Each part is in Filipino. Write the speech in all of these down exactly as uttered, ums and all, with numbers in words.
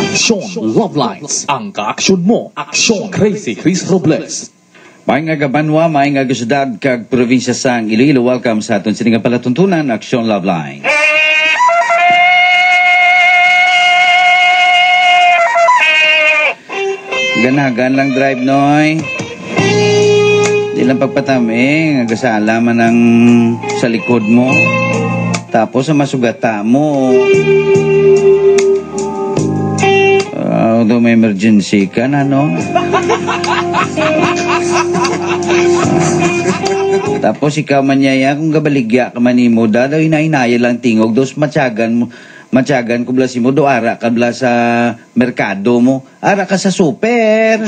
Aksyon Love Lines. Ang ka-aksyon mo, Aksyon Crazy Chris Robles. Maayong nga gabanwa, maayong nga syudad kag probinsya sang Iloilo. Welcome sa aton siningang palatuntunan, Aksyon Love Lines. Ganagan lang drive, noy. Di lang pagpatami, nagasala man ang sa likod mo. Tapos sa masugata mo. Uh, do may emergency ka na, no? Tapos ikaw manyaya, kung gabaligya ka manimo, dadaw inainaya lang tingog, dos matyagan mo. Matyagan ko bla si mo, do ara ka bla sa merkado mo. Ara ka sa super.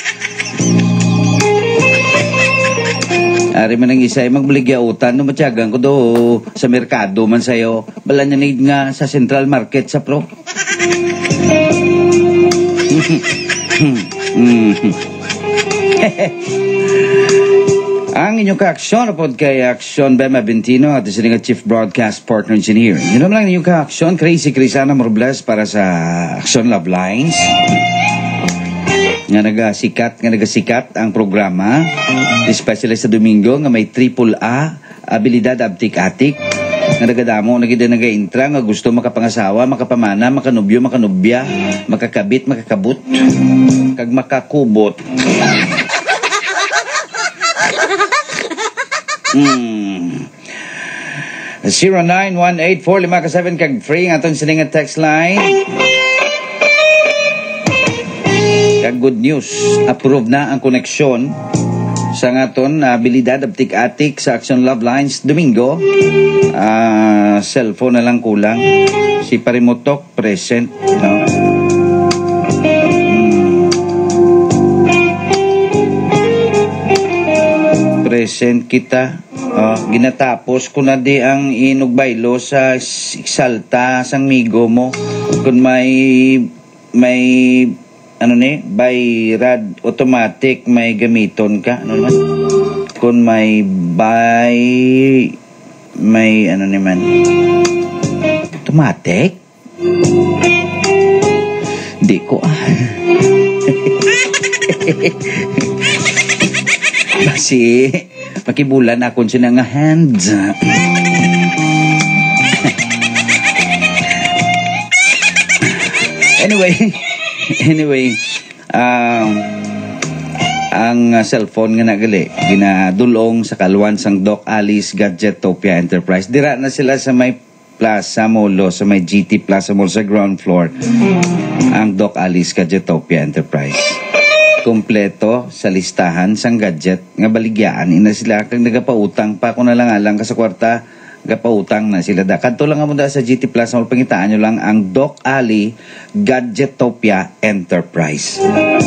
Ari man ang isa ay magbaligya utan, no matyagan ko do sa merkado man sayo. Bala niya need nga sa Central Market sa pro. Ang inyong ka-aksyon upod kay Aksyon Bema Bentino at isa nga Chief Broadcast Partner Engineer. Yun naman lang inyong ka-aksyon, Crazy Crisana Robles para sa Aksyon Love Lines. Nga nagasikat, nga nagasikat ang programa, especially sa Domingo, nga may triple A, abilidad abtik-atik, nga nagadamo, nagida nagaintra, nga gusto makapangasawa, makapamana, makanubyo, makanubya, makakabit, makakabut, kag makakubot. Hmm. zero nine one eight four lima seven kag free ang atong siningan text line. Kag good news, approve na ang koneksyon sa ngaton uh, abilidad abtik-atik sa Aksyon Love Lines Domingo. Uh, cellphone na lang kulang. Si Parimotok present, no? Present kita. Oh, ginatapos ko na di ang inugbaylo sa Salta sang migo mo. Kung may may ano ni, by rad automatic may gamiton ka. Ano naman? Kung may by may ano naman automatic? Di ko ah. Kasi makibulan akong sila nga hands. Anyway, anyway, um, ang uh, cellphone nga nagali, ginadulong sa kaluan sang Doc Alice Gadgetopia Enterprise. Dira na sila sa may Plaza Mall, sa may G T Plaza Mall sa ground floor. Ang Doc Alice Gadgetopia Enterprise. Kompleto sa listahan sang gadget nga baligyaan ina sila kag nagapautang pa ko na lang alang ka sa kwarta gapautang na sila da kadto lang mo da sa G T Plus mo pangitaan nyo lang ang Doc Ali Gadgetopia Enterprise.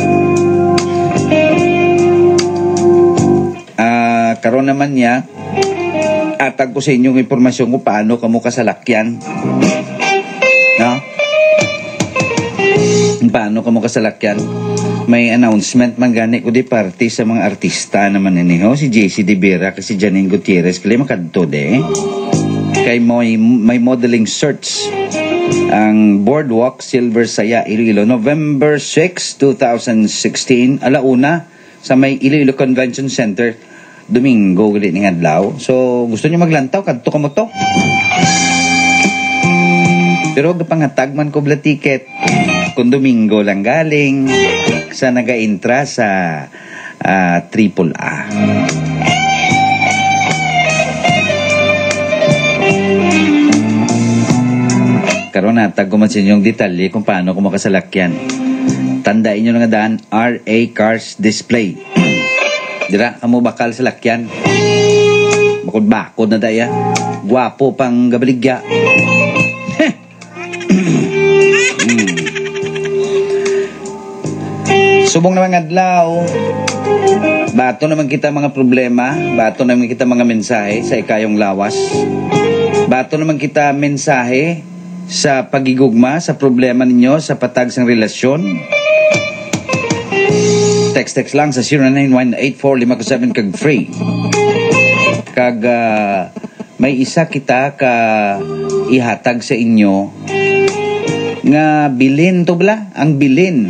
Ah uh, karon naman niya atag ko sa inyong impormasyon kung paano kamo kasalakyan, no? Paano kamo kasalakyan? May announcement man gani ko di party sa mga artista naman iniho si J C De Vera kasi Janine Gutierrez kaya makadto de kay may, may modeling search ang Boardwalk Silver Saya Iloilo November sixth, twenty sixteen alauna sa may Iloilo Convention Center Domingo gali ning adlaw. So gusto niyo maglantaw kadto ka mo to, pero gapangatag man ko bla ticket kung Domingo lang galing sa naga-intra sa uh, triple A. Karon natag ko man sa inyong detalye kung paano ko makasalakyan. Tandaan nyo nga daan, R A Cars Display. Dira, kamo bakal sa lakyan. Bakod-bakod na daya. Gwapo pang gabaligya. Subong naman adlaw, bato naman kita mga problema, bato naman kita mga mensahe sa ikayong lawas, bato naman kita mensahe sa pagigugma sa problema ninyo sa patag sang relasyon. Text-text lang sa zero nine one eight four lima seven kag free. Kag uh, may isa kita ka ihatag sa inyo nga bilin to bala, ang bilin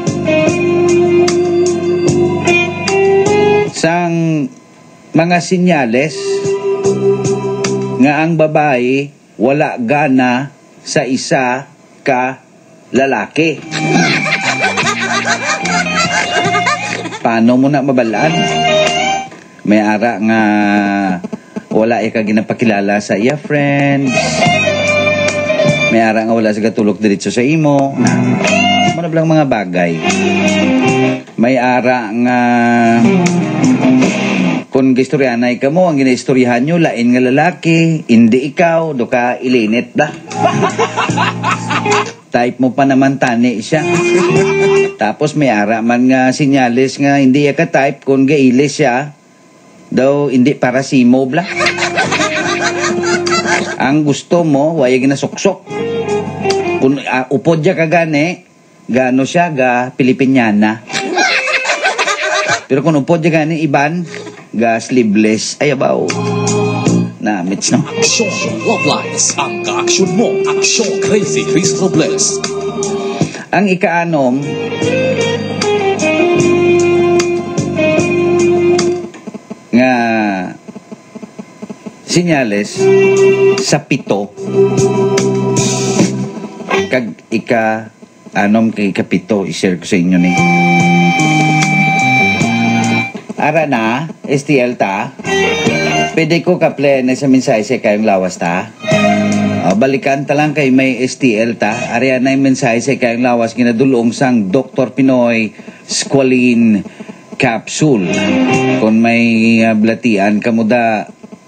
sang mga sinyales nga ang babae wala gana sa isa ka lalaki. Paano mo na mabalaan? May ara nga wala ka ginapakilala sa iya friend. May ara nga wala sa katulog diretso sa imo. Ano lang mga bagay. May ara nga kung gistoryanay ka mo, ang ginaistoryahan nyo, lain nga lalaki, hindi ikaw, do ka ilinit da. Type mo pa naman tani siya. Tapos may ara man nga sinyalis nga hindi ka type, kung gailis siya, daw hindi para simo bla. Ang gusto mo, waya ginasuksok. Kung uh, upod siya ka gani, gano siya, ga Pilipinyana. Pero kung upod siya gani, iban, ga sleeveless, ay abaw. Na, mitch no. Aksyon Love Lines. Ang ka-aksyon mo. Aksyon Crazy Chris Robles. Ang ikaanom, nga sinyales sa pito kag ika anom kay kapito i-share ko sa inyo ni ara na S T L ta pwede ko kaple na sa mensahe sa kayong lawas ta o, balikan ta lang kay may S T L ta ari na yung mensahe sa kayong lawas ginadulong sang Doctor Pinoy Squalene Capsule kung may uh, blatian kamo da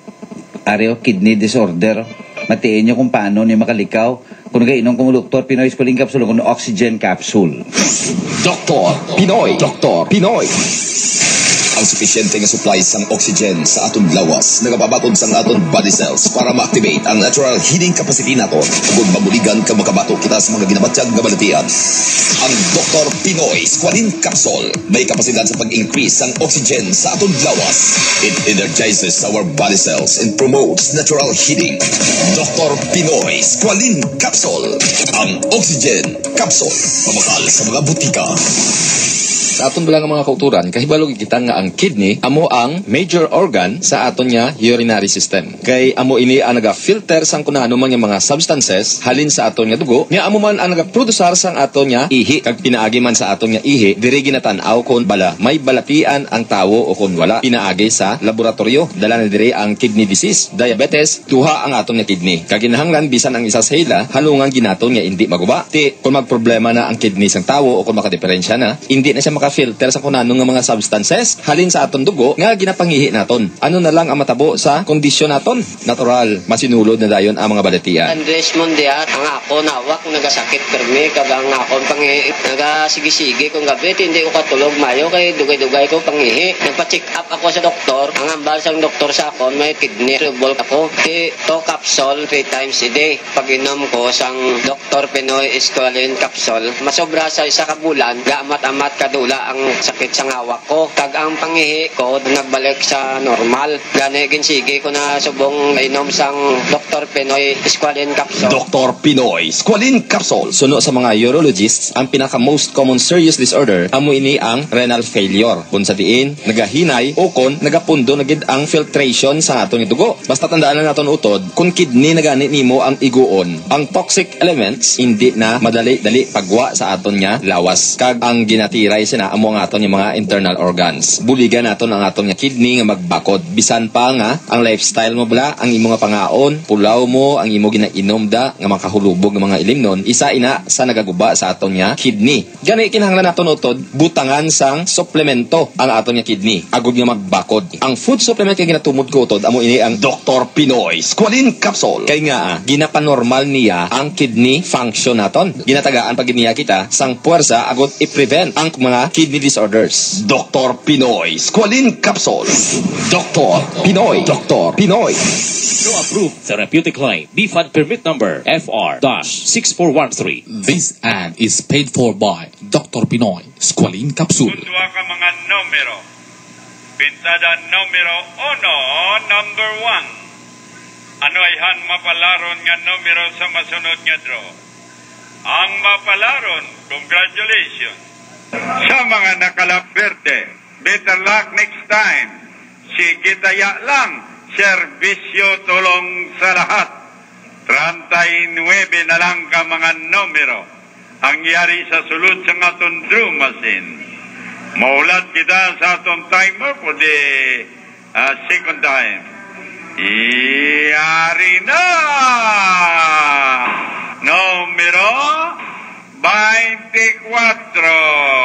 areo kidney disorder matiin nyo kung paano niya makalikaw kung nagainom kong Doctor Pinoy Squalene Capsule kung oxygen capsule. Doctor Pinoy Doctor Pinoy ang sufisyente nga supply sang oxygen sa aton lawas nagababatod sang aton body cells para ma-activate ang natural heating capacity naton ug mabuligan ka makabato kita sa mga ginabatyag nga balatian. Ang Doctor Pinoy Squalene Capsule may kapasidad sa pag-increase sang oxygen sa aton lawas. It energizes our body cells and promotes natural heating. Doctor Pinoy Squalene Capsule, ang oxygen capsule pamakal sa mga butika. Sa aton bilang mga kauturan, kahibalog kita nga ang kidney amo ang major organ sa aton nga urinary system. Kay amo ini ang naga-filter sang kunano man nga mga substances halin sa aton nga dugo, nga amo man ang naga-produsar sang aton nga ihi. Kag pinaagi man sa aton nga ihi, diri ginatan-aw kon bala may balatian ang tawo o kon wala pinaagi sa laboratorio. Dala na diri ang kidney disease, diabetes, duha ang aton nga kidney. Kag kinahanglan bisan ang isa sa ila halungan ginaton nga hindi maguba. Ti kung magproblema na ang kidney sang tawo o kung makadiferensya na, hindi na siya maka-filter sa kunano nga mga substances halin sa aton dugo nga ginapangihi naton. Ano na lang ang matabo sa kondisyon naton? Natural, masinulod na dayon ang mga balatian. Andres Mondiat, ang ako nawak nagasakit permi kag ang akon pangihi nagasigi-sige kung gabi hindi ko katulog mayo kay dugay-dugay ko pangihi. Nagpa-check up ako sa doktor. Ang ambal sang doktor sa akon may kidney trouble ako. Ti to capsule three times a day. Pag inom ko sang Doctor Pinoy Squalene Capsule, masobra sa isa ka bulan, gaamat-amat kadula ang sakit sa ngawak ko. Kag ang pangihi ko nagbalik sa normal. Gani ginsigi ko na subong inom sang Doctor Pinoy Squalene Capsule. Doctor Pinoy Squalene Capsule. Suno sa mga urologists, ang pinaka most common serious disorder amo ini ang renal failure. Kung sa diin nagahinay o kon nagapundo na gid ang filtration sa aton dugo. Basta tandaan lang naton utod, kung kidney nagani nimo ang iguon, ang toxic elements hindi na madali-dali pagwa sa aton nga lawas. Kag ang ginatiray sina amo ang aton nga mga internal organs. Buligan naton ang aton nga kidney nga magbakod. Bisan pa nga ang lifestyle mo bala, ang imo nga pangaon, pulaw mo, ang imo ginainom da nga makahulubog nga mga ilimnon, isa ina sa nagaguba sa aton nga kidney. Gani kinahanglan naton utod butangan sang suplemento ang aton nga kidney agud nga magbakod. Ang food supplement nga ginatumod ko utod amo ini ang Doctor Pinoy Squalene Capsule. kay nga ah, ginapanormal niya ang kidney function naton. Ginatagaan pag niya kita sang puwersa agud i-prevent ang mga kidney disorders. Doctor Pinoy Squalene Capsule. Doctor Pinoy Doctor Pinoy No approved therapeutic claim. B F A D permit number F R six four one three. This ad is paid for by Doctor Pinoy Squalene Capsule. Dua ka mga numero. Pintada numero uno, number one. Ano ay han mapalaron nga numero sa masunod nga draw? ang mapalaron. Congratulations. Sa mga nakalaperte, better luck next time. Sige taya lang, serbisyo tulong sa lahat. thirty-nine na lang ka mga numero ang yari sa sulod sa aton draw machine. Maulat kita sa aton timer for the uh, second time. Iyari na! Numero twenty-four.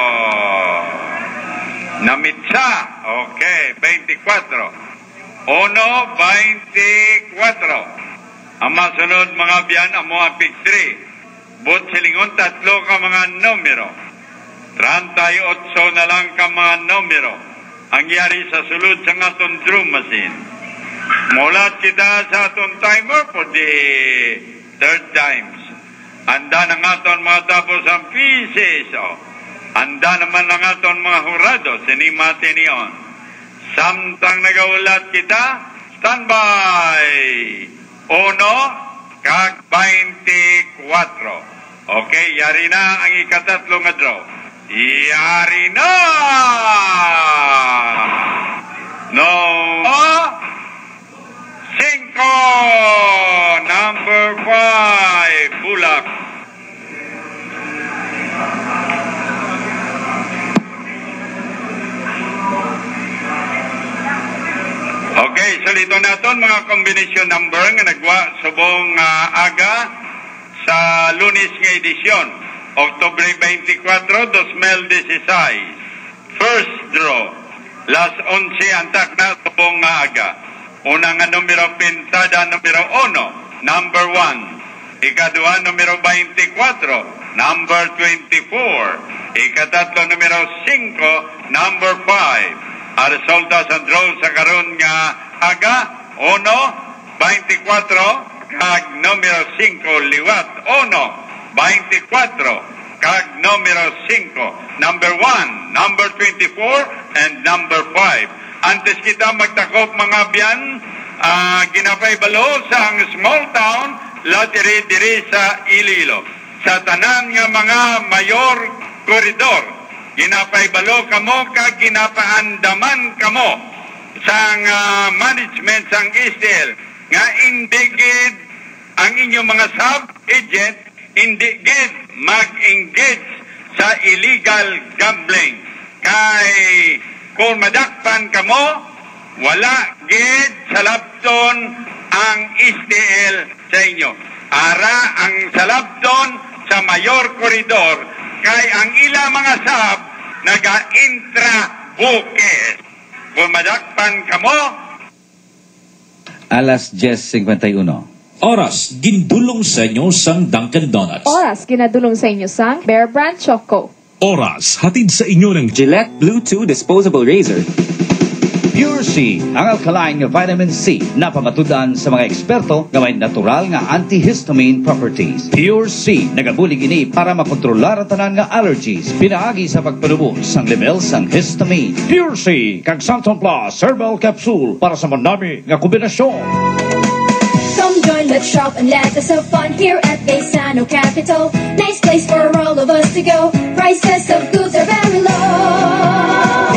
Namitsa. Okay, twenty-four. Uno, twenty-four. Ang masunod mga biyan, amo ang pick three. But silingon, tatlo ka mga numero. thirty-eight na lang ka mga numero. Ang yari sa sulod sa aton draw machine. Mulat kita sa aton timer for the third times. Anda ng aton mga tapos ang pieces. Oh. Anda naman ng aton mga hurado. Sinimati niyon. Samtang nagaulat kita, standby. Uno, kag twenty-four. Okay, yari na ang ikatatlong nga draw. Yari na! No. Cinco! Number five, Bulak. Okay, salito naton mga combination number nga nagwa subong uh, aga sa Lunes nga edisyon. Octubre twenty-four, dos mil dieciséis. First draw. Las once antak na subong nga aga. Una nga numero pintada, numero uno, number one. Ikadua, numero twenty-four, number twenty-four. Ikatatlo, numero cinco, number five. Ang resulta sa draw sa karon nga aga, uno, twenty-four, kag numero cinco, liwat, uno, twenty-four, kag numero cinco, number one, number twenty-four, and number five. Antes kita magtakop mga biyan, uh, ginapay balo sa ang small town, latiri-diri sa Iloilo. Sa tanan nga mga mayor koridor, ginapay balo kamo kag ginapaandaman kamo sang uh, management sang Istel nga indigid ang inyong mga sub-agent indigid mag-engage sa illegal gambling. Kay kung madakpan kamo, wala gid sa labton ang S D L sa inyo. Ara ang salabton sa mayor koridor kay ang ila mga sab naga-intra bukes. Kung madakpan kamo, Alas ten fifty-one. Oras, gindulong sa inyo sang Dunkin' Donuts. Oras, ginadulong sa inyo sang Bear Brand Choco. Oras, hatid sa inyo ng Gillette Bluetooth Disposable Razor. Pure C, ang alkaline nga vitamin C na pamatudan sa mga eksperto nga may natural nga antihistamine properties. Pure C, nagabulig ini para makontrolar ang tanan nga allergies, pinaagi sa pagpanubos sang level sang histamine. Pure C, kag Santon Plus Herbal Capsule para sa manami nga kombinasyon. Come join, let's shop and let us have fun here at Baysano Capital. Nice place for all of us to go. Prices of goods are very low.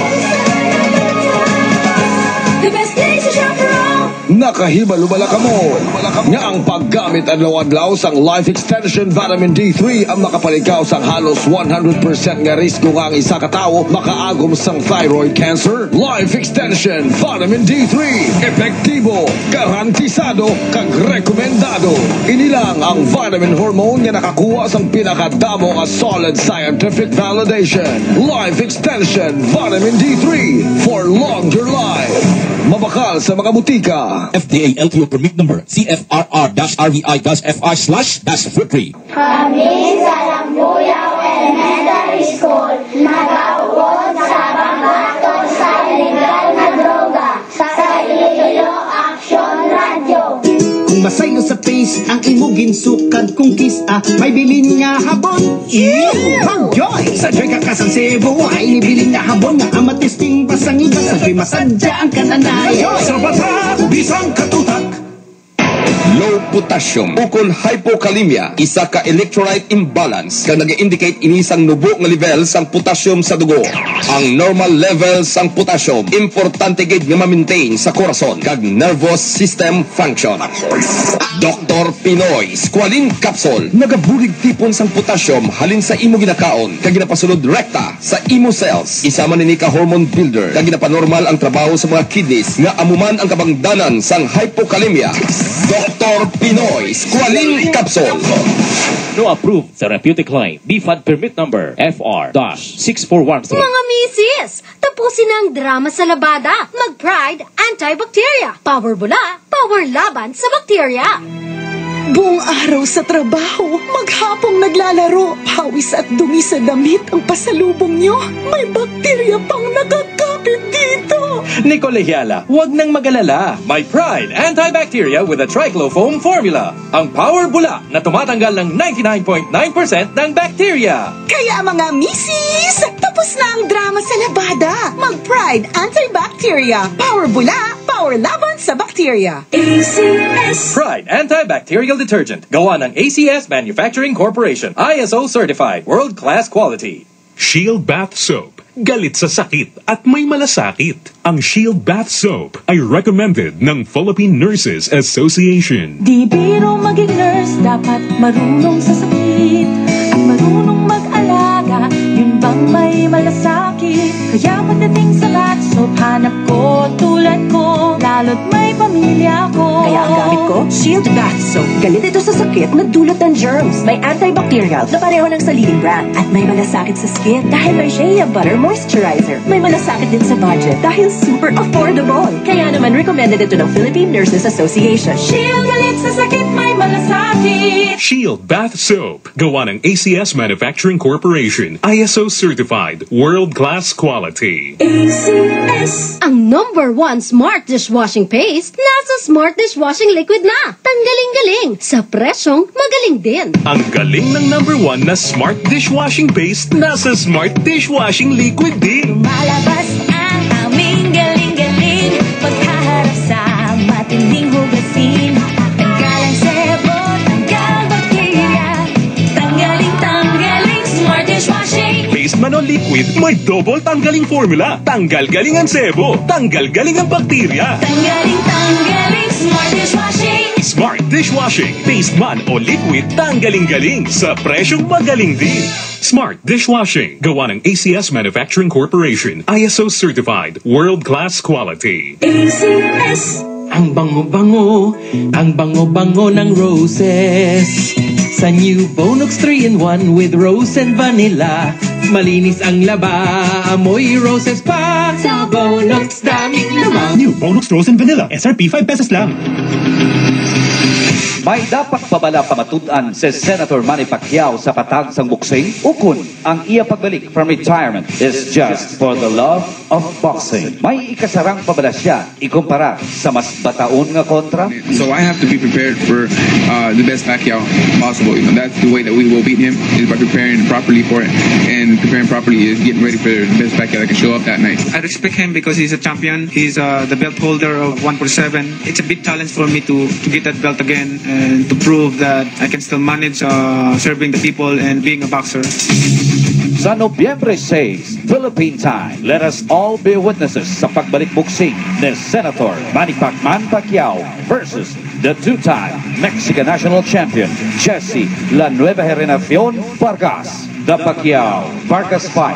The best place to shop for all. Nakahibalo-bala ka mo nga ang paggamit adlaw-adlaw sang Life Extension Vitamin D three ang makapalikaw sang halos one hundred percent nga risiko nga ang isa ka tawo makaagom sang thyroid cancer. Life Extension Vitamin D three, epektibo, garantisado, kag rekomendado. Inilang ang vitamin hormone nga nakakuha sang pinakadamo nga solid scientific validation. Life Extension Vitamin D three for longer life. Mabakal sa mga butika. F D A L T O permit number C F R R R V I F I slash three. Kami sa Lambuyaw Elementary School nag-aawod sa panghato sa illegal na droga sa Iloilo Action Radio. Kung masayo sa face ang imugin sukad kung kiss ah, may bilin nga habon. Ew! Hangyoy! Sa joy kakasan Cebu ay nibilin nga habon nga amatisting pasang iba sa joy masadya ang kananay. sa batak, bisang katutak. Low potassium ukon hypokalemia, isa ka electrolyte imbalance kang nag-indicate inisang nubo nga level sang potassium sa dugo. Ang normal level sang potassium importante gid nga ma-maintain sa korason kag nervous system function. Doctor Pinoy Squalene Capsule nagabulig tipon sang potassium halin sa imo ginakaon kag ginapasulod rekta sa imo cells. Isa man ini ka hormone builder kag ginapanormal ang trabaho sa mga kidneys nga amuman ang kabangdanan sang hypokalemia. Doctor Pinoy Squalene Capsule. No approved therapeutic line. B F A D permit number F R six four one three. Mga misis, tapusin na ang drama sa labada. Mag-Pride Antibacteria. Power bula, power laban sa bakterya. Buong araw sa trabaho, maghapong naglalaro, pawis at dumi sa damit ang pasalubong nyo. May bakterya pang nakakapit dito. Nicolehiala, huwag nang mag-alala. My Pride Antibacteria with a Triclofoam formula. Ang power bula na tumatanggal ng ninety-nine point nine percent ng bacteria. Kaya mga misis, tapos na ang drama sa labada. Mag-Pride Antibacteria. Power bula, power laban sa bakterya. A C S Pride Antibacterial Detergent. Gawa ng A C S Manufacturing Corporation. I S O certified. World-class quality. Shield Bath Soap. Galit sa sakit at may malasakit. Ang Shield Bath Soap ay recommended ng Philippine Nurses Association. Di biro maging nurse, dapat marunong sa sakit at marunong mag-alaga. Yun bang may malasakit? Kaya pagdating sa bath soap, hanap ko tulad ko, lalo't may pamilya ko. Kaya ang gamit ko, Shield Bath Soap. Galit ito sa sakit na dulot ng germs. May antibacterial na pareho ng sariling brand. At may malasakit sa skin dahil may Shea Butter Moisturizer. May malasakit din sa budget dahil super affordable. Kaya naman recommended ito ng Philippine Nurses Association. Shield, galit sa sakit, may malasakit. Shield Bath Soap. Gawa ng A C S Manufacturing Corporation. I S O certified. World-class quality. A C S. Ang number one smart dishwashing paste nasa smart dishwashing liquid na. Tanggaling-galing sa presyong magaling din. Ang galing ng number one na smart dishwashing paste nasa smart dishwashing liquid din. Lumalabas ang aming galing-galing pagkaharap sa matinding hugasin. Tanggal ang sebo, tanggal bakterya. Tanggaling-tanggaling smart dishwashing. Paste man o liquid, may double tanggaling formula. Tanggal-galing ang sebo, tanggal-galing ang bakterya. Tanggaling-tanggaling smart dishwashing. Smart dishwashing. Paste man o liquid, tanggaling-galing sa presyong magaling din. Smart dishwashing. Gawa ng A C S Manufacturing Corporation. I S O certified. World-class quality. A C S. Ang bango-bango, ang bango-bango ng roses. Sa new Bonox three in one with rose and vanilla. Malinis ang laba, amoy roses pa. Sa Bonox, daming lamang. New Bonox Rose and Vanilla. S R P five pesos lang. May dapat pabala pamatudan si Senator Manny Pacquiao sa patag sang boxing? Ukon, ang iya pagbalik from retirement is just for the love of boxing. May ikasarang pabala siya ikumpara sa mas bataon nga kontra? So I have to be prepared for uh, the best Pacquiao possible. You know, that's the way that we will beat him, is by preparing properly for it. And preparing properly is getting ready for the best Pacquiao that can show up that night. I respect him because he's a champion. He's uh, the belt holder of one forty-seven. It's a big challenge for me to, to get that belt again and to prove that I can still manage uh, serving the people and being a boxer. Sa Nobyembre six, Philippine time, let us all be witnesses sa pagbalik boxing ni Senator Manny Pacman Pacquiao versus the two-time Mexican national champion Jesse La Nueva Generacion Vargas. The Pacquiao Vargas fight.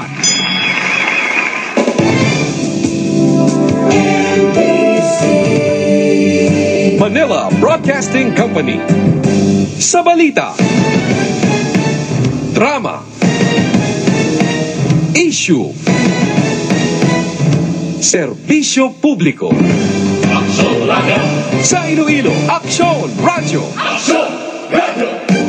Manila Broadcasting Company. Sa balita, drama, issue, serbisyo publiko. Aksyon Radio. Sa Iloilo, Aksyon Radio. Aksyon Radio.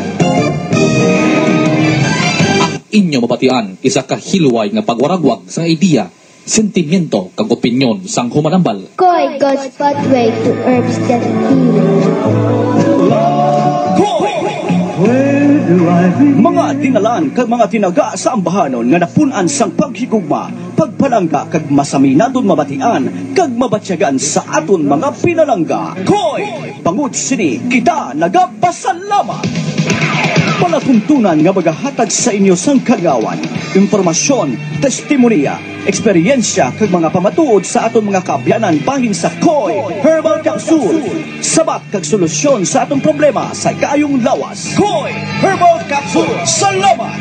Ang inyo mabatian, isa ka hilway nga pagwaragwag sa idea, sentimiento kag opinyon sang humanambal. Koi, God's pathway to herbs that heal. Koi! Mga dinalan kag mga tinaga sa ambahanon nga napunan sang paghigugma, pagpalangga kag masaminadon mabatian kag mabatyagan sa aton mga pinalangga. Koy, bangod sini kita nagapasalamat. Palatuntunan nga magahatag sa inyo sang kagawan, impormasyon, testimonya, eksperyensya kag mga pamatuod sa aton mga kaabyanan bahin sa Koy Herbal Capsule. Sabat kag solusyon sa atong problema sa kaayong lawas. Koy Herbal Capsule. Salamat!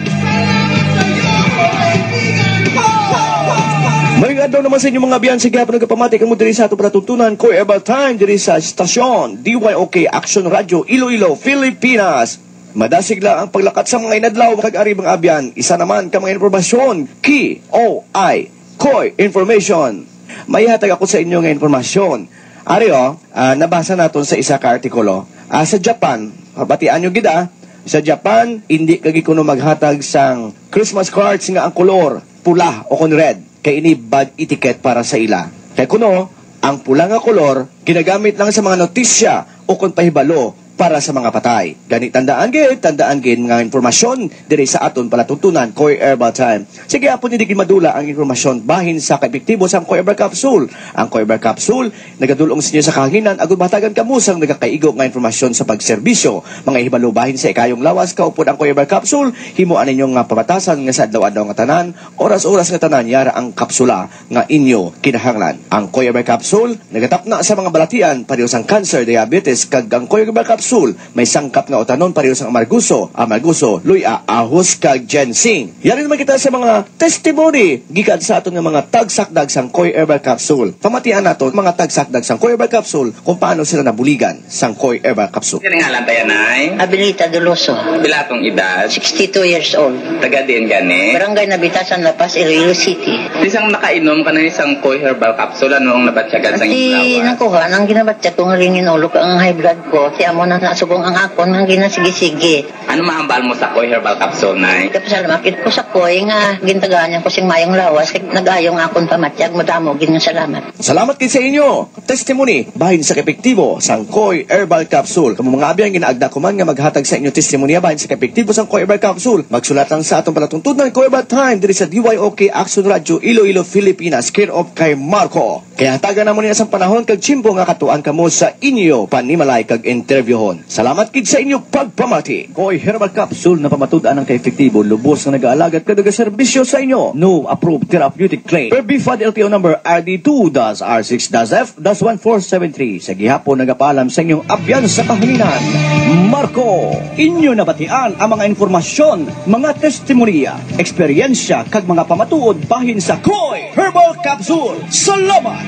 Maring adlaw naman sa inyong mga biyan. Sige hapon nagkapamati kamo diri sa atong palatuntunan Koy Herbal Time diri sa stasyon D Y O K Action Radio Iloilo, Pilipinas. Madasig lang ang paglakat sa mga inadlaw kag ari mga abyan. Isa naman ka mga informasyon. K O I Koy Information. May hatag ako sa inyo nga informasyon. Ari o, uh, nabasa naton sa isa ka artikulo. Uh, sa Japan, batian nyo gida, sa Japan, hindi kagi kuno maghatag sang Christmas cards nga ang kolor pula o kon red. Kay ini bad etiquette para sa ila. Kay kuno, ang pula nga kolor, ginagamit lang sa mga notisya o kon pahibalo para sa mga patay. Gani tandaan gid, tandaan gid mga informasyon diri sa aton palatuntunan Koy Herbal Time. Sige apon hindi gid madula ang informasyon bahin sa kaepektibo sa Koy Herbal Capsule. Ang Koy Herbal Capsule nagadulong sa inyo sa kahanginan agud batagan kamo sang nagakaigo nga informasyon sa pagserbisyo. Mga hibalo bahin sa ikayong lawas kaupod ang Koy Herbal Capsule, himuan ninyo nga pamatasan nga sa adlaw-adlaw nga tanan, oras-oras nga tanan yara ang kapsula nga inyo kinahanglan. Ang Koy Herbal Capsule nagatapna sa mga balatian pareho sang cancer, diabetes kag ang Koy Herbal Capsule may sangkap nga utanon pareho sang amarguso, amarguso, luya, ahos kag ginseng. Yari naman kita sa mga testimony gikan sa aton nga mga tagsakdag sang Koy Herbal Capsule. Pamatian naton mga tagsakdag sang Koy Herbal Capsule kung paano sila nabuligan sang Koy Herbal Capsule. Kaya nga lang tayo, Nay? Abilita Doloso. Bilatong edad? sixty-two years old. Taga din gani? Barangay Nabitasan, La Paz, Iloilo City. Isang nakainom ka na isang Koy Herbal Capsule, ano ang nabatsyagan sa Ati inglawan? nakuha, nang ginabatya ko nga rin inulog ang high blood ko. Si amo na nasubong ang akon, nang ginasigi-sige. Ano maambal mo sa Koy Herbal Capsule, Nay? Kapasalamat ko sa Koy nga gintagaan niya ko sing mayong lawas. Nag-ayong akon pamatyag, madamo, ganyang salamat. Salamat kay sa inyo. Testimony bahin sa kaepektibo sang Koy Herbal Capsule. Kamo mga abyan ginaagda ko man nga maghatag sa inyo testimonya bahin sa kaepektibo sang Koy Herbal Capsule. Magsulat lang sa atong palatuntunan Koy Herbal Time diri sa D Y O K Action Radio Iloilo, Pilipinas, care of kay Marco. Kaya hatagan namo niya sa panahon kag tsimpo nga katuan kamo sa inyo panimalay kag interviewon. Salamat kid sa inyo pagpamati. Koy Herbal Capsule na pamatud-an ang kaefektibo lubos nga nag-aalagat kada serbisyo sa inyo. No approved therapeutic claim. Per B F A D L T O number R D two R six F one four seven three. Sa gihapon nagapaalam sa inyong abyan sa kahanginan. Marco, inyo nabatian ang mga informasyon, mga testimonya, eksperyensya kag mga pamatuod bahin sa Koy Herbal Capsule. Salamat!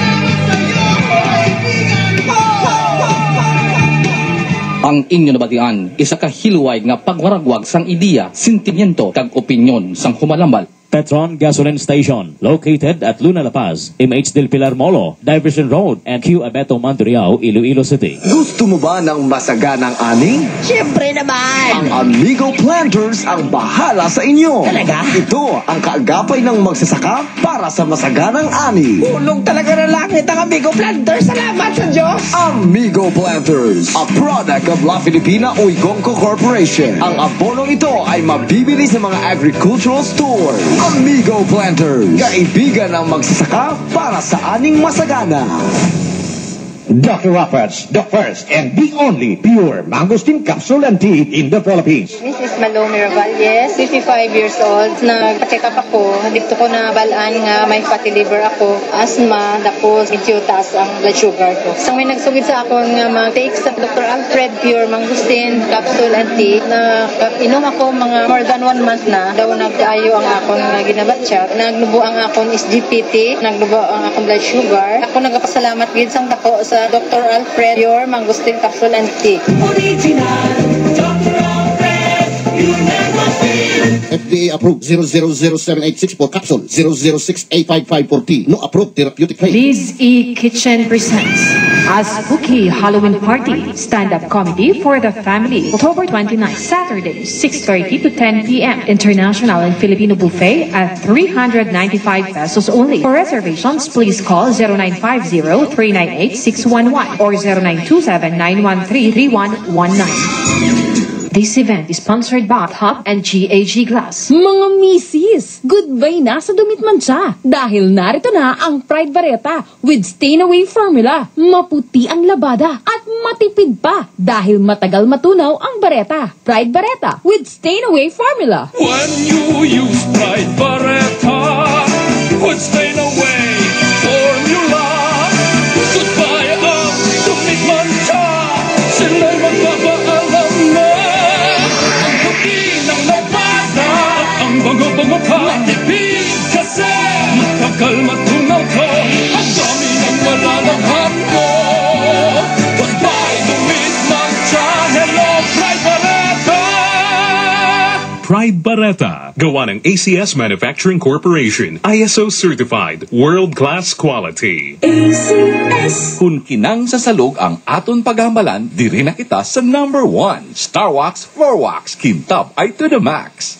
Ang inyo nabatian, isa ka hiluway nga pagwaragwag sang ideya, sentimiento, kag opinyon sang humalambal. Petron Gasoline Station, located at Luna La Paz, M H Del Pilar Molo, Diversion Road, and Q Abeto Mantoriao, Iloilo City. Gusto mo ba ng masaganang ani? Siyempre naman! Ang Amigo Planters ang bahala sa inyo. Talaga? Ito ang kaagapay ng magsasaka para sa masaganang ani. Ulong talaga na langit ang Amigo Planters. Salamat sa Diyos! Amigo Planters, a product of La Filipina Uigonco Corporation. Ang abonong ito ay mabibili sa mga agricultural stores. Amigo Planters, kaibigan ng magsasaka para sa aning masagana. Doctor Roberts, the first and the only pure mangosteen capsule and tea in the Philippines. Missus Malo Miravalles, fifty-five years old. Nag-check up ako. Dito ko na balaan nga may fatty liver ako, asthma, tapos medyo taas ang blood sugar ko. So may nagsugid sa ako nga mag-take sa Doctor Alfred Pure Mangosteen Capsule and Tea na inom ako mga more than one month na. Daw nagkaayo ang akong ginabatsyag. Naglubo ang akong S G P T, naglubo ang akong blood sugar. Ako nagpasalamat gid sang dako sa Doctor Alfred Pure Mangosteen Capsule and Tea. Original Doctor Alfred Pure Mangosteen. F D A approved zero zero zero seven eight six for capsule, zero zero six eight five five for tea. No approved therapeutic claim. Liz E. Kitchen presents a spooky Halloween party stand-up comedy for the family. October twenty-ninth, Saturday, six thirty to ten p m International and Filipino buffet at three hundred ninety-five pesos only. For reservations, please call zero nine five zero three nine eight six one one or zero nine two seven nine one three three one one nine. This event is sponsored by Hop and G A G Glass. Mga misis, goodbye na sa dumit mancha dahil narito na ang Pride Bareta with stain away formula. Maputi ang labada at matipid pa dahil matagal matunaw ang bareta. Pride Bareta with stain away formula. When you use Pride Bareta with stain away formula, goodbye ang dumit mancha, sila'y magpapaalam na. Ang puti ng labada, ang bango-bango pa, tipid kasi matagal matunaw ko, ang dami ng malalabhan mo. Goodbye dumit mancha, hello Pride Bareta. Pride Bareta, gawa ng A C S Manufacturing Corporation, I S O certified, world-class quality. A C S. Kung kinang sa salog ang aton paghamalan, diri na kita sa number one. Star Wax Floor Wax, kintab ay to the max.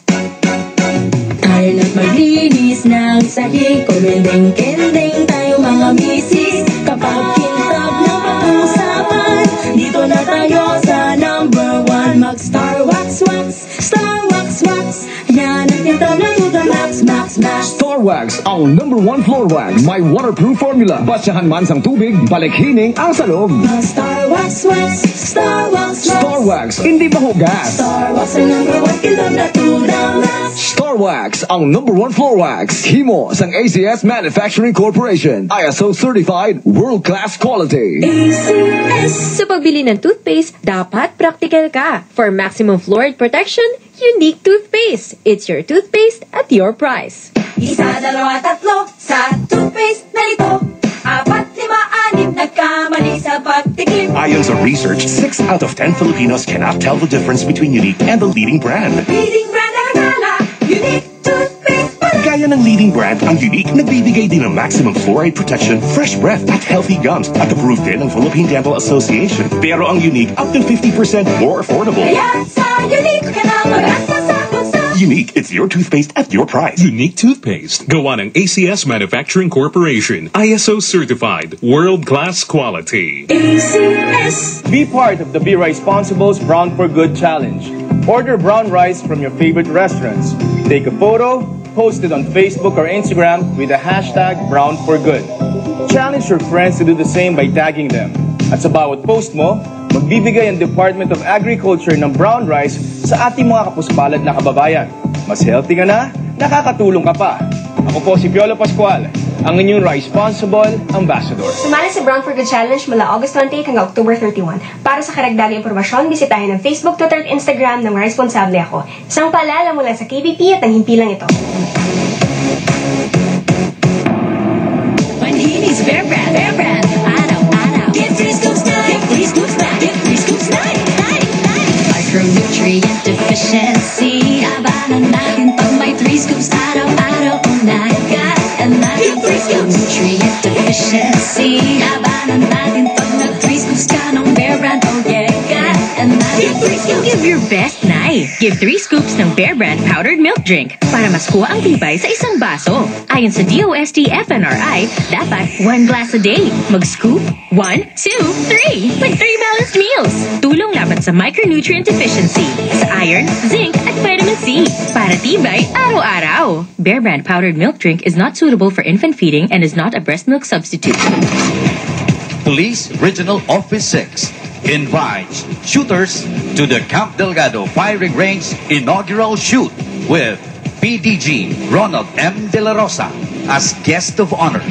Tayo na't maglinis ng sahig, kumendeng-kendeng tayo mga misis. Kapag kintab na pag-usapan, dito na tayo sa number one. Mag-Star Wax Wax, Star Wax Wax, yan ang kintab na to the max, max, max. Star Wax, ang number one floor wax. May waterproof formula. Basyahan man sang tubig, balik hining ang salog. Mag-Star Wax Wax, Star Wax Wax. Star Wax, hindi mahugas. Star Wax ang number one kintab na to the max. Star Wax, ang number one floor wax. Himo sang A C S Manufacturing Corporation. I S O certified, world-class quality. A C S. Sa pagbili ng toothpaste, dapat practical ka. For maximum fluoride protection, Unique Toothpaste. It's your toothpaste at your price. Isa, dalawa, tatlo sa toothpaste na ito. Apat, lima, anim, nagkamali sa pagtikim. Ayon sa research, six out of ten Filipinos cannot tell the difference between Unique and the leading brand. Leading brand ang akala, Unique Toothpaste pala. Gaya ng leading brand, ang Unique nagbibigay din ng maximum fluoride protection, fresh breath at healthy gums at approved din ng Philippine Dental Association. Pero ang Unique up to fifty percent more affordable. Kaya sa Unique ka na mag-asa sa pusa. Unique, it's your toothpaste at your price. Unique Toothpaste, gawa ng A C S Manufacturing Corporation, I S O certified, world-class quality. A C S. Be part of the Be Responsible's Brown for Good Challenge. Order brown rice from your favorite restaurants. Take a photo, post it on Facebook or Instagram with the hashtag Brown for Good. Challenge your friends to do the same by tagging them. At sa bawat post mo, magbibigay ang Department of Agriculture ng brown rice sa ating mga kapuspalad na kababayan. Mas healthy ka na, nakakatulong ka pa. Ako po si Piolo Pascual, ang inyong Responsible Ambassador. Sumali sa Brown for Good Challenge mula August twenty-eight hanggang October thirty-one. Para sa karagdagang impormasyon, bisitahin ang Facebook, Twitter at Instagram ng Responsable Ako. Isang paalala mula sa K B P at ang himpilang ito. When he needs Bear Brand, Bear Brand, araw, araw. Get free scoops na, get free scoops na, get free scoops na, night, night. Micronutrient deficiency, abangan natin pag may three scoops araw, araw, unay. And natin three scoops. Nutrient deficiency, abangan natin pag nag-three scoops ka ng Bear Brand, oh yeah. And natin three scoops. Give your best night. Give three scoops ng Bear Brand powdered milk drink para mas kuha ang tibay sa isang baso. Ayon sa D O S T F N R I, dapat one glass a day. Mag-scoop, one, two, three. Like three balanced meals. Tulong laban sa micronutrient deficiency, sa iron, zinc, at vitamin C. Para tibay, araw-araw. Bear Brand powdered milk drink is not suitable for infant feeding and is not a breast milk substitute. Police Regional Office six invites shooters to the Camp Delgado Firing Range inaugural shoot with P D G Ronald M. De La Rosa as guest of honor.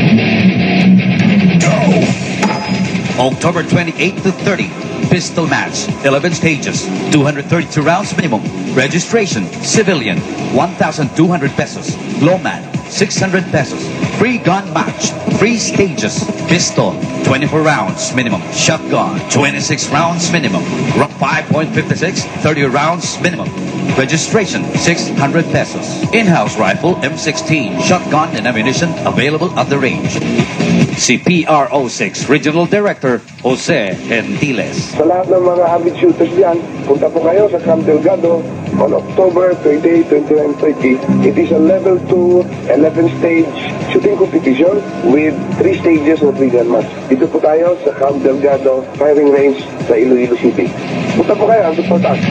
Go! October twenty-eighth to thirtieth, pistol match, eleven stages, two hundred thirty-two rounds minimum. Registration, civilian, one thousand two hundred pesos. Lawman, six hundred pesos. Free gun match, three stages. Pistol, twenty-four rounds minimum. Shotgun, twenty-six rounds minimum. Glock five point five six, thirty rounds minimum. Registration, six hundred pesos. In-house rifle, M sixteen, shotgun and ammunition available at the range. Si P R O six Regional Director, Jose Gentiles. Sa lahat ng mga avid shooters dyan, punta po kayo sa Camp Delgado on October twenty-eight, twenty-nine, thirty. It is a level two, eleven stage shooting competition with three stages of three gun match. Dito po tayo sa Camp Delgado firing range sa Iloilo City. Punta po kayo, ang support us.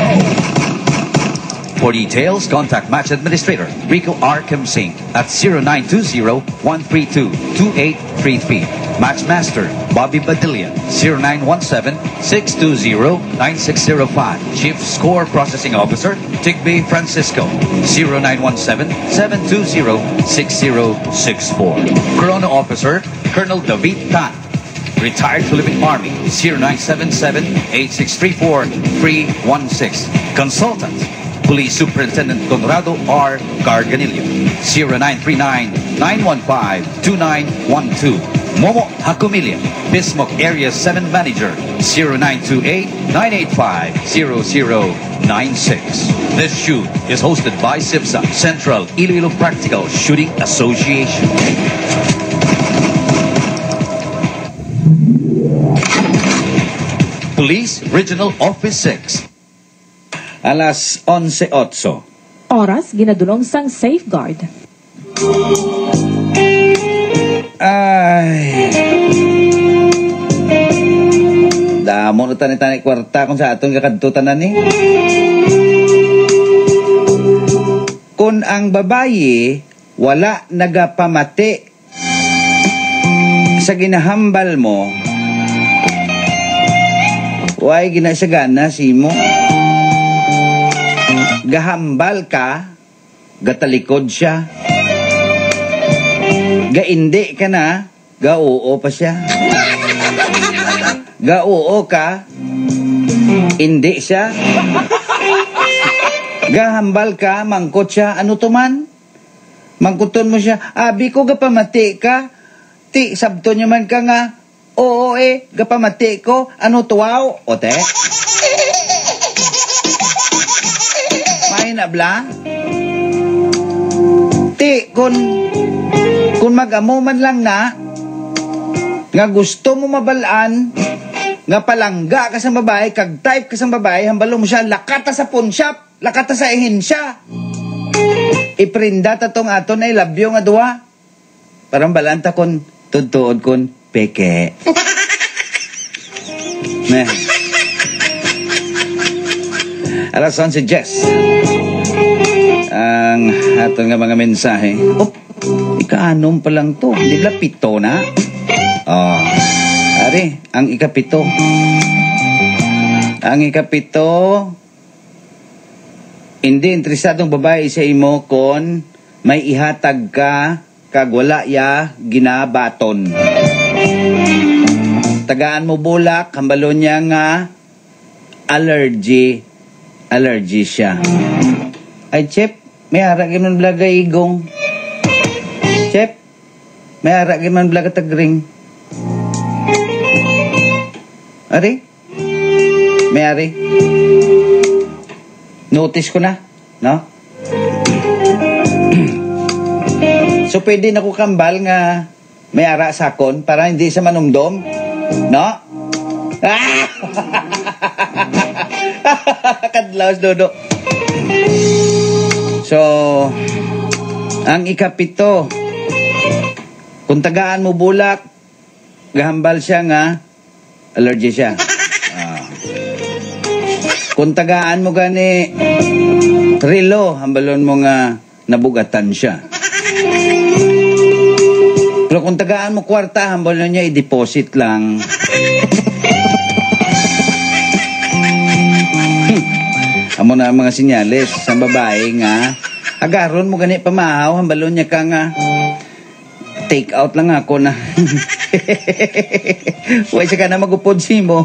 For details, contact Match Administrator Rico R. Kimsing at zero nine two zero, one three two, two eight three three. Match Master Bobby Badillion zero nine one seven, six two zero, nine six zero five. Chief Score Processing Officer Tigby Francisco zero nine one seven, seven two zero, six zero six four. Chrono Officer Colonel David Tan, Retired Philippine Army zero nine seven seven, eight six three four, three one six. Consultant Police Superintendent Conrado R. Garganillo zero nine three nine, nine one five, two nine one two. Momo Hakumilia, Bismuck Area seven Manager zero nine two eight, nine eight five, zero zero nine six. This shoot is hosted by SIPSA, Central Iloilo Practical Shooting Association. Police Regional Office six. Alas onse otso. Oras ginadulong sang safeguard. Ay. Damo na tani-tani kwarta kung sa atong kakadtutan na ni. Kung ang babayi wala nagapamati sa ginahambal mo, way ginasagana si mo. Gahambal ka, gatalikod siya. Gaindi ka na, gauo pa siya. Gauo ka, hindi siya. Gahambal ka, mangkot siya, ano to man? Mangkuton mo siya, abi ko gapamati ka, ti sabto niya man ka nga, oo eh, gapamati ko, ano tuwaw, o te? May nabla? Ti, kun, kun mag-amo man lang na, nga gusto mo mabalaan, nga palangga ka sa babae, kag type ka sa babae, hambalo mo siya, lakata sa pawn shop, lakata sa ehensya. Iprinda tatong aton ay labyo nga duwa. Parang balanta kon, tudtuod kon, peke. Nah. Alas onse Jess. Ang aton nga mga mensahe. Oh, ikaanom pa lang to. Di ba pito na? Oh, ari, ang ikapito. Ang ikapito, hindi interesadong babae sa imo kon may ihatag ka kag wala ya ginabaton. Tagaan mo bulak, hambalo niya nga allergy. Allergy siya. Ay, Chep, may harap man blaga igong. Chep, may harap man blaga tagring. Ari? May ari? Notice ko na, no? So, pwede na ko kambal nga may ara sakon para hindi sa manumdom, no? Ah! Kadlaos dodo. So, ang ikapito, kung tagaan mo bulak, gahambal siya nga, allergy siya. Ah. Kung tagaan mo gani, relo, hambalon mo nga, nabugatan siya. Pero kung tagaan mo kwarta, hambalon niya, i-deposit lang. Amo na ang mga sinyales sa babae nga agaron mo gani pamahaw hambalon niya ka nga take out lang ako na way siya ka na magupod si mo.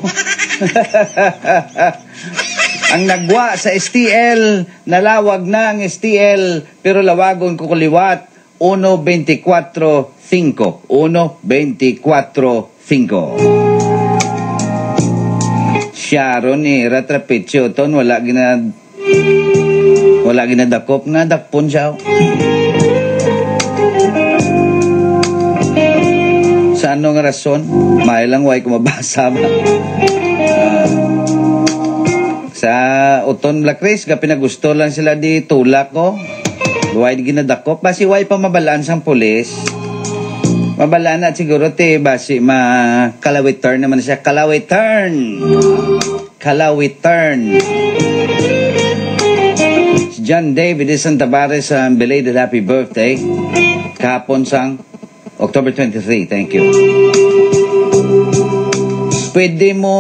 Ang nagwa sa S T L nalawag na ang S T L pero lawagon ko kuliwat one twenty-four five one twenty-four five. Sharon ni Ratrapitio ton wala gina Wala ginadakop nga dakpon siya. Sa ano nga rason? May lang way kumabasa ba? Uh, sa Uton Blackris, ka pinagusto lang sila di tulak ko. Way ginadakop. Basi way pa mabalaan sang pulis. Mabalaan na siguro te. Basi ma kalawit turn naman siya. Kalawit turn. Kalawit turn. Si John David de Santa Bares sa um, belated happy birthday. Kahapon sang October twenty-third. Thank you. Pwede mo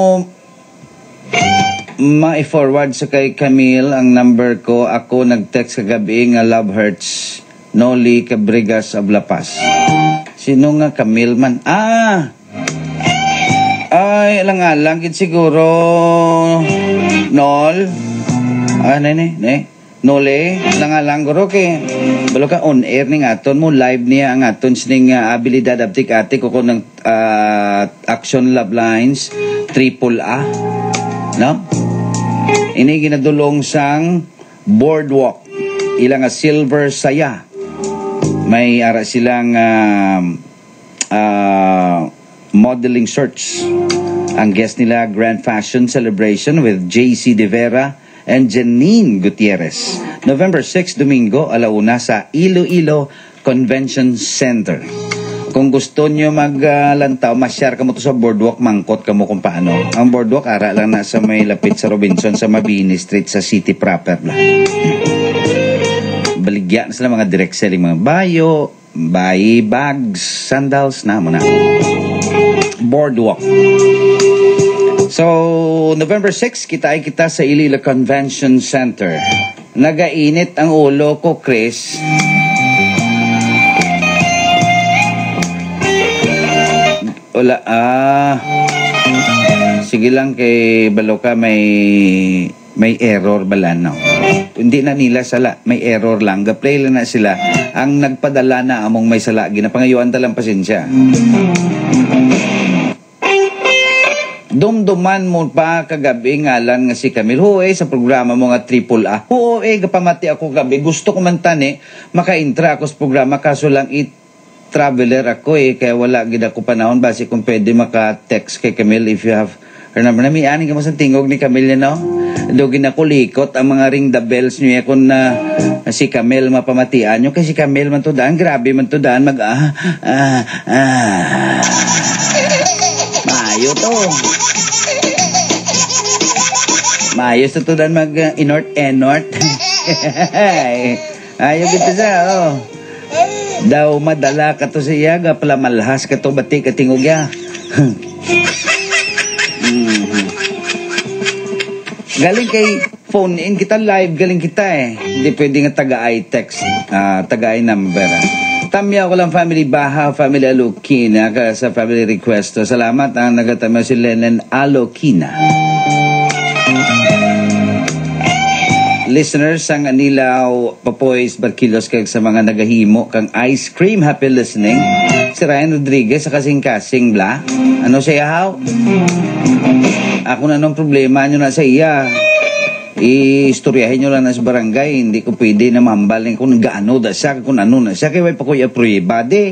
ma-forward sa kay Camille ang number ko. Ako nag-text kagabi nga love hurts. Noli Cabrigas of La Paz. Sino nga Camille man? Ah! Ay, alang alang gid siguro Nol. Ah, ne ne ne. Nole, alang alang guro kay balo ka on air ning aton mo live niya ang aton sining uh, abilidad abtik ate ko ko ng uh, action love lines triple A. No? Ini ginadulong sang boardwalk. Ilang nga silver saya. May ara silang uh, uh, modeling search. Ang guest nila, Grand Fashion Celebration with J C De Vera and Janine Gutierrez. November sixth, Domingo, alauna sa Iloilo Convention Center. Kung gusto nyo maglantaw, uh, ma-share ka mo to sa boardwalk, mangkot ka mo kung paano. Ang boardwalk, ara lang nasa may lapit sa Robinson, sa Mabini Street, sa city proper lang. Baligya na sila mga direct selling, mga bayo, bayi, bags, sandals, na mo na. Boardwalk. So, November sixth, kita ay kita sa Iloilo Convention Center. Nagainit ang ulo ko, Chris. Wala, ah. Sige lang kay Baloka may may error bala no. Hindi na nila sala, may error lang. Ga-play lang na sila. Ang nagpadala na among may sala, ginapangayuan talang pasensya. Dumduman mo pa kagabi ngalan nga si Camille. Hoy, sa programa mo nga triple A. Hoy, gapamati ako gabi. Gusto ko man tani, maka-intra ako sa programa kaso lang it traveler ako eh, kaya wala gid ako panahon basi kung pwede maka-text kay Camille if you have her number. Na may ani ka mo sa tingog ni Camille, no? Dugin ako likot ang mga ring the bells niyo kung na uh, si Camille mapamatian nyo. Kasi si Camille man to daan, grabe man to daan, mag ah, ah, ah. Mayo to. Mayo to to daan mag uh, inort enort. Ayo gito sa, oh. Daw madala ka to siya, ga pala malhas ka to batik at tingog ya. mm-hmm. Galing kay phone in kita live, galing kita eh. Hindi pwede nga taga-i text, uh, taga-i number. Tamya ko lang family Baha, family Alokina ka sa family request. Salamat ang nagatamya si Lennon Alokina. Listeners, ang Anilaw, Papoys, Barkilos, kag sa mga nagahimo kang ice cream, happy listening. Si Ryan Rodriguez sa kasing-kasing bla. Ano siya haw? Ako na nung problema nyo na sa iya. I-istoryahin nyo lang na sa barangay. Hindi ko pwede na mambaling kung gaano da siya, kung ano na siya. Kaya may pa ko i-aprueba de.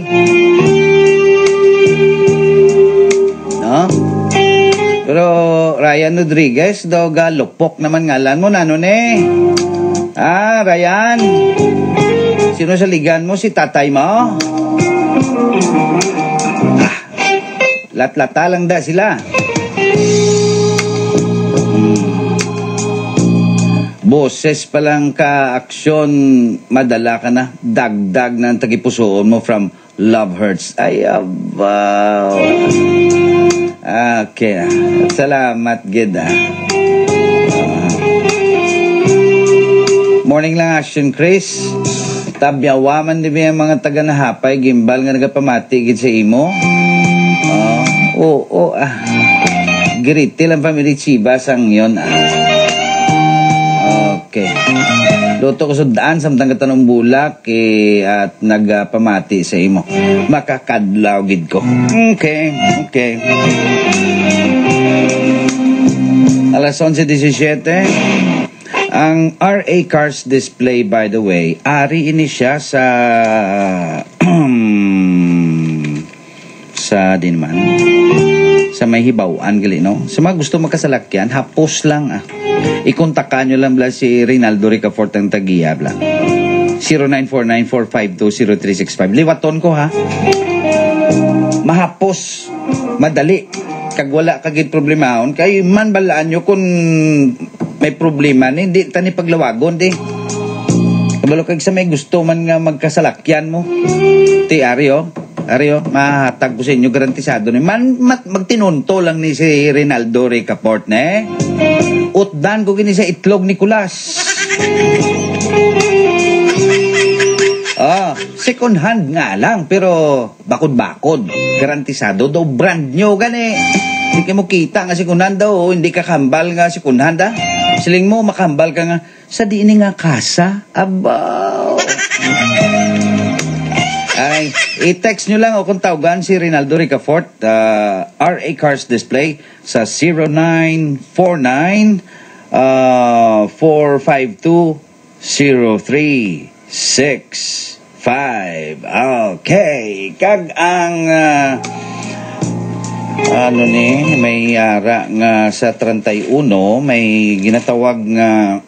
No? Pero Ryan Rodriguez, do galupok naman ngalan mo, nano ne? Ah, Ryan. Sino sa ligan mo? Si tatay mo? Ah, lat-lata lang da sila. Hmm. Boses pa lang ka aksyon, madala ka na. Dagdag na ang tagipusoon mo from Love Hurts. Ay, abaw. Okay. Salamat, Gida. Uh, morning lang action, Chris. Tabyawaman di ba yung mga taga na hapay, gimbal nga nagapamati gid sa imo. Uh, oo, oh, oh, ah. Giriti lang family Chibas ang yun, ah. Okay. Luto ko sa daan samtang katanong bulak eh, at nagpamati sa imo. Makakadlaw gid ko. Okay, okay. Alas eleven diecisiete. Ang R A Cars Display, by the way, ari ini siya sa sa din man sa may hibawaan gali, no? Sa mga gusto magkasalakyan, hapos lang ah. Ikontakan nyo lang bla si Reynaldo Ricafort ang tagiya bla. zero nine four nine four five two zero three six five. Liwaton ko ha. Mahapos, madali. Kag wala kagid problemaon kay man balaan nyo kung may problema ni hindi tani paglawagon di. Kabalo kag sa may gusto man nga magkasalakyan mo. Ti Ario, Ario, mahatag ko sa inyo garantisado ni man mat, magtinunto lang ni si Reynaldo Ricafort ne. Utdan ko gini sa Itlog Nicolas. Ah, second hand nga lang pero bakod-bakod. Garantisado daw brand new gani. Hindi ka mo kita nga second hand daw, hindi ka kambal nga second hand ah. Siling mo makambal ka nga sa diini nga kasa. Abaw. Ay, i-text nyo lang o kung tawagan si Reynaldo Ricafort, uh, R A Cars Display sa zero nine four nine four five two zero three six five. Okay. Kag ang uh, ano ni may ara nga sa thirty-one may ginatawag nga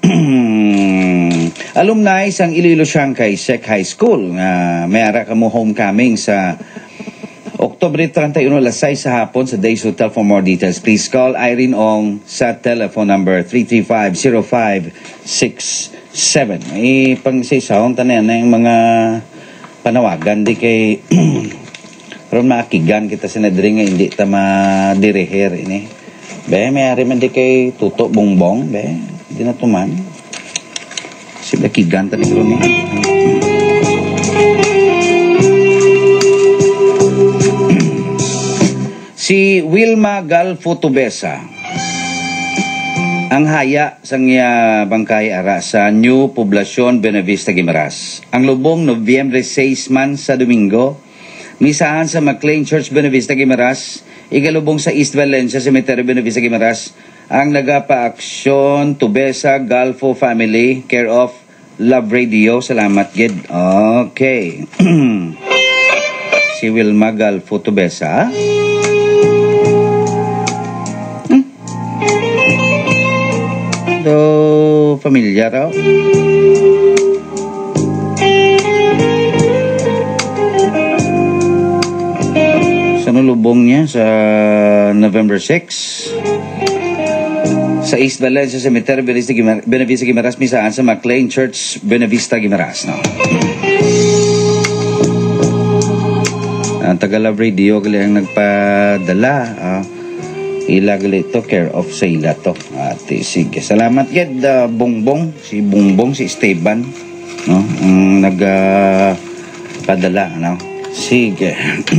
alumni sang Iloilo Shanghai Sec High School nga may ara kamo homecoming sa October thirty-one alas sais sa hapon sa Days Hotel. For more details, please call Irene Ong sa telephone number three three five zero five six seven. May pang sisawang tanan na yung mga panawagan di kay ron maakigan kita sa nadring nga hindi ta madiriher ini. Be, may ari man di kay tuto bongbong, be. Di na tuman. Sila kigan ta ni ron ni. Si Wilma Galfo Tubesa ang haya sang iya bangkay ara sa New Poblacion Benavista Guimaras. Ang lubong Nobyembre sais man sa Domingo, misahan sa McLean Church Benavista Guimaras, igalubong sa East Valencia Cemetery Benavista Guimaras, ang nagapa-aksyon Tubesa Galfo Family, care of Love Radio. Salamat gid. Okay. Si Wilma Galfo Tubesa. So, familiar raw. Sa nulubong niya sa November sixth sa East Valencia Cemetery Benavista Guimaras, misaan sa McLean Church Benavista Guimaras, no? Ang Tagalog Radio gali ang nagpadala, ah. Ilagali ito, care of sa ila to. Ate, sige. Salamat yad, uh, Bongbong. Si Bongbong, si Esteban. No? Ang nagpadala, uh, no? Sige.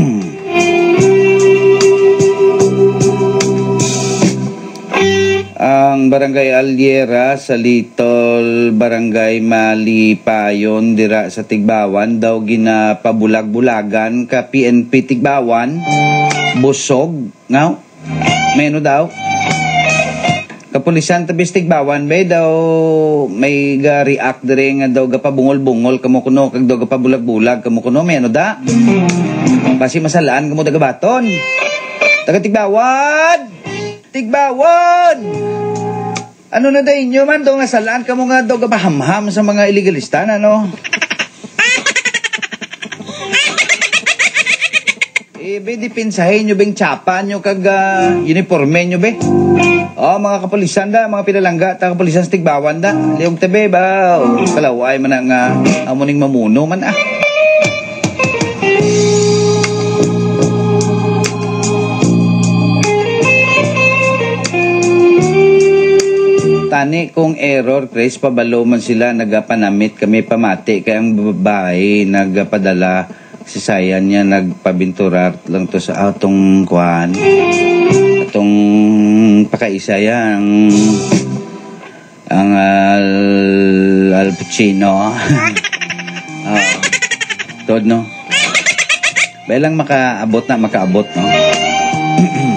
Ang Barangay Aliera sa Little Barangay Malipayon dira sa Tigbawan daw ginapabulag-bulagan ka P N P Tigbawan. Busog, ngaw? Meno daw kapulisan tabis Tigbawan bay daw may ga react dire nga daw ga pabungol-bungol kamo kuno kag daw ga pabulag-bulag kamo kuno meno da basi masalaan kamo daga baton taga Tigbawan Tigbawan ano na day inyo man daw nga salaan kamo nga daw ga pahamham sa mga illegalista na no. Eh, be, dipinsahin nyo beng tsapa nyo kag uh, uniforme nyo, be. Oh, mga kapulisan da, mga pinalangga, ta kapulisan sa Tigbawan da. Liyong tabi ba? O, kalaway man ang uh, amuning mamuno man ah. Tani kung error, Chris, pabalo man sila, nagapanamit kami pamati, kaya ang babae nagpadala si Sayan niya nagpabinturar lang to sa atong kuan atong pakaisa yang ang al, Al Pacino oh, tod no belang makaabot na makaabot no.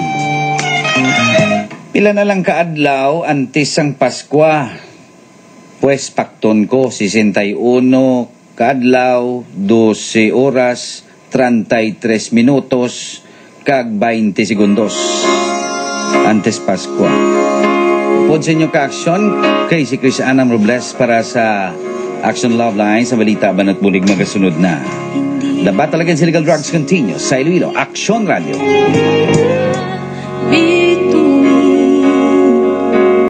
Pila na lang kaadlaw antes ang Paskwa Pues pakton ko sesenta-uno kadlaw, dose oras, treinta y tres minutos, kag veinte segundos. Antes Pasko. Pod sa inyo ka-aksyon, kay si Chris Anam Robles para sa Action Love Line sa Balita Banat Bulig magasunod na. Dapat talagang illegal drugs continues sa Iloilo. Action Radio. Bito